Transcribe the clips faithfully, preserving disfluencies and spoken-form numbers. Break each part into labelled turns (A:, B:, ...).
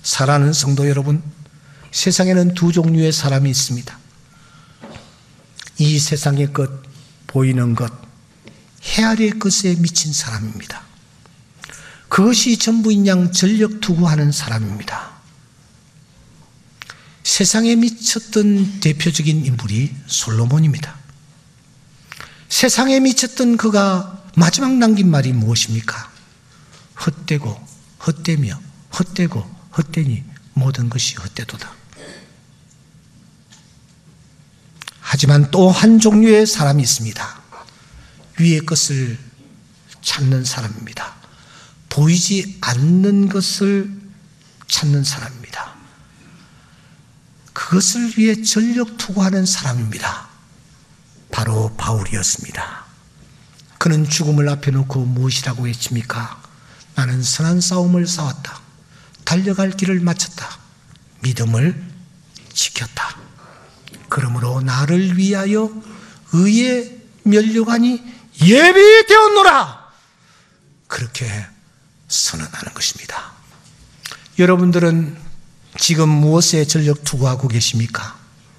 A: 사랑하는 성도 여러분, 세상에는 두 종류의 사람이 있습니다. 이 세상의 것, 보이는 것, 헤아릴 것에 미친 사람입니다. 그것이 전부인 양 전력 투구하는 사람입니다. 세상에 미쳤던 대표적인 인물이 솔로몬입니다. 세상에 미쳤던 그가 마지막 남긴 말이 무엇입니까? 헛되고 헛되며 헛되고 헛되니 모든 것이 헛되도다. 하지만 또 한 종류의 사람이 있습니다. 위의 것을 찾는 사람입니다. 보이지 않는 것을 찾는 사람입니다. 그것을 위해 전력 투구하는 사람입니다. 바로 바울이었습니다. 그는 죽음을 앞에 놓고 무엇이라고 외칩니까? 나는 선한 싸움을 싸웠다. 달려갈 길을 마쳤다. 믿음을 지켰다. 그러므로 나를 위하여 의의 면류관이 예비되었노라. 그렇게 선언하는 것입니다. 여러분들은 지금 무엇에 전력 투구하고 계십니까?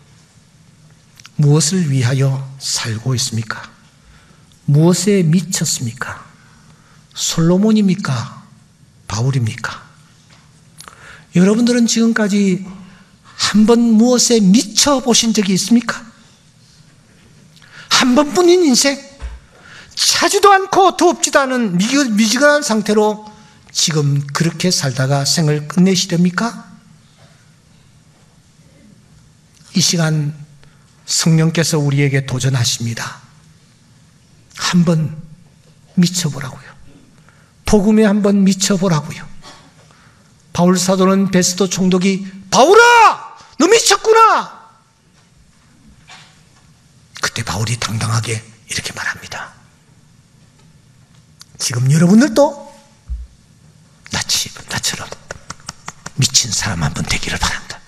A: 무엇을 위하여 살고 있습니까? 무엇에 미쳤습니까? 솔로몬입니까? 바울입니까? 여러분들은 지금까지 한 번 무엇에 미쳐 보신 적이 있습니까? 한 번뿐인 인생, 차지도 않고 더웁지도 않은 미지근한 상태로 지금 그렇게 살다가 생을 끝내시렵니까? 이 시간 성령께서 우리에게 도전하십니다. 한번 미쳐보라고요. 복음에 한번 미쳐보라고요. 바울 사도는 베스도 총독이 바울아! 너 미쳤구나! 그때 바울이 당당하게 이렇게 말합니다. 지금 여러분들도 나치, 나처럼 미친 사람 한 번 되기를 바랍니다.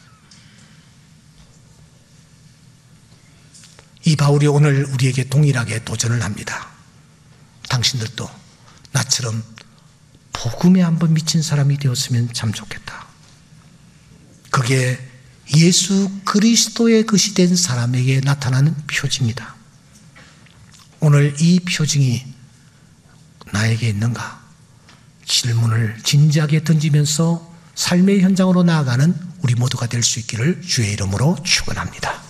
A: 이 바울이 오늘 우리에게 동일하게 도전을 합니다. 당신들도 나처럼 복음에 한번 미친 사람이 되었으면 참 좋겠다. 그게 예수 그리스도의 것이 된 사람에게 나타나는 표징이다. 오늘 이 표징이 나에게 있는가? 질문을 진지하게 던지면서 삶의 현장으로 나아가는 우리 모두가 될 수 있기를 주의 이름으로 축원합니다.